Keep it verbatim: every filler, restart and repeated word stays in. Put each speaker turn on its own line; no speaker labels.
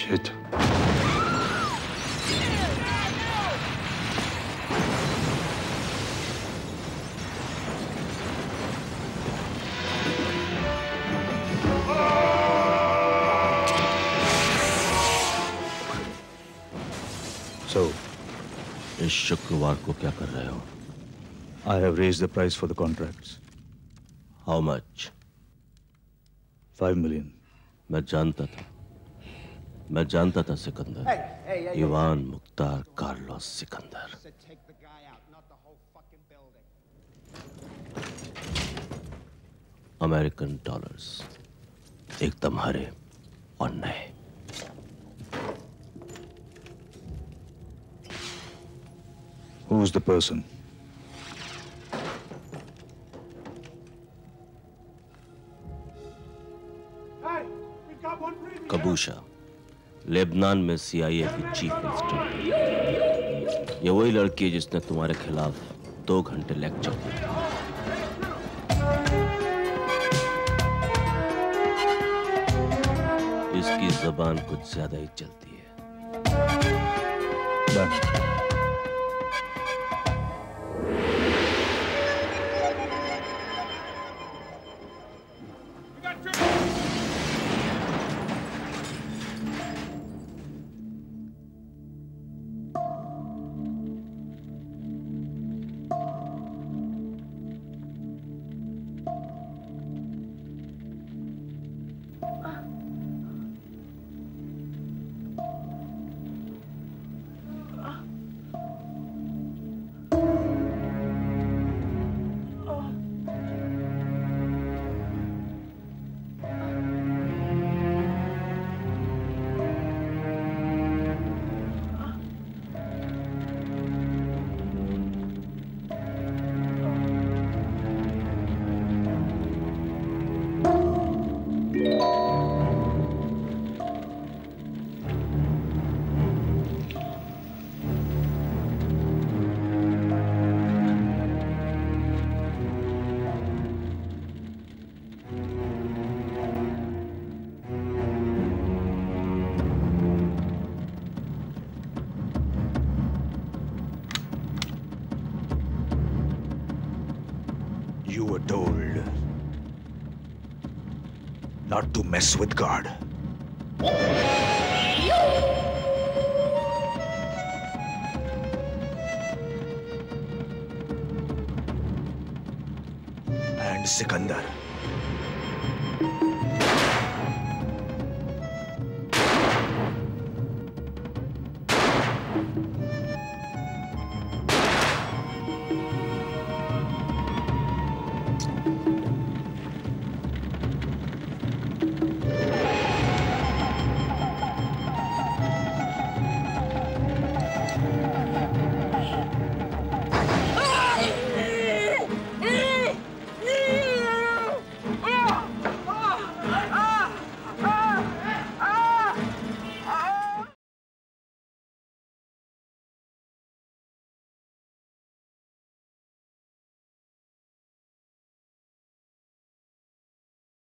Shit. So,
इस शुक्रवार को क्या कर रहे हो?
I have raised the price for the contracts.
How much?
Five million.
मैं जानता था मैं जानता था Sikandar hey, hey, hey, Ivan hey. Mukhtar Carlos Sikandar American dollars एकदम हरे और नए।
Who's the person?
कबूशा, लेबनान में सीआईए की चीफ इंस्पेक्टर। ये वही लड़की है जिसने तुम्हारे खिलाफ दो घंटे लेक्चर दिया। इसकी जबान कुछ ज्यादा ही चलती है।
Done.
You were told not to mess with God. And Sikandar,